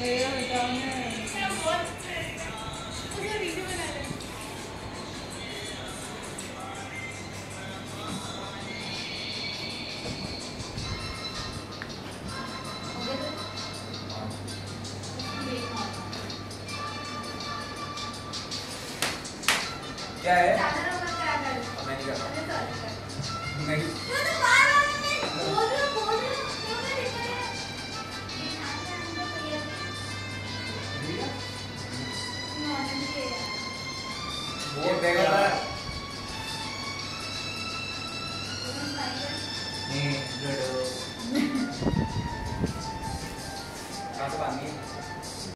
क्या है? मैं नहीं कर रहा। नहीं। वो देगा ना? नहीं, लड़ो। कहाँ से पानी?